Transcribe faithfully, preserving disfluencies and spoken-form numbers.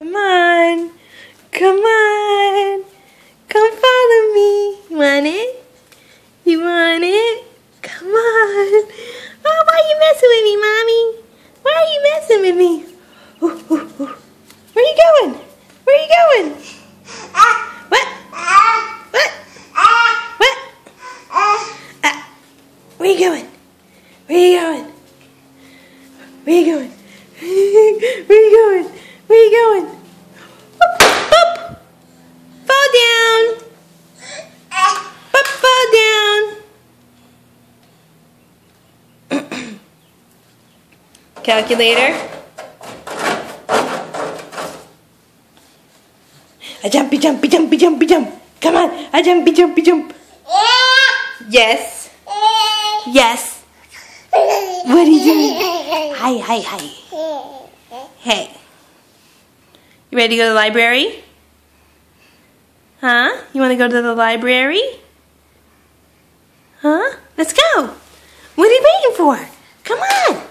Come on. Come on. Come follow me. You want it? You want it? Come on. Oh, why are you messing with me, Mommy? Why are you messing with me? Ooh, ooh, ooh. Where are you going? Where are you going? What? What? What? Uh, where are you going? Where are you going? Where are you going? Where are you going? Where are you going? Up, up. Fall down. Up, fall down. Calculator. A jumpy, jumpy, jumpy, jumpy, jump. Come on, a jumpy, jumpy, jump. Yes. Yes. What are you doing? Hi, hi, hi. Hey. You ready to go to the library? Huh? You want to go to the library? Huh? Let's go. What are you waiting for? Come on.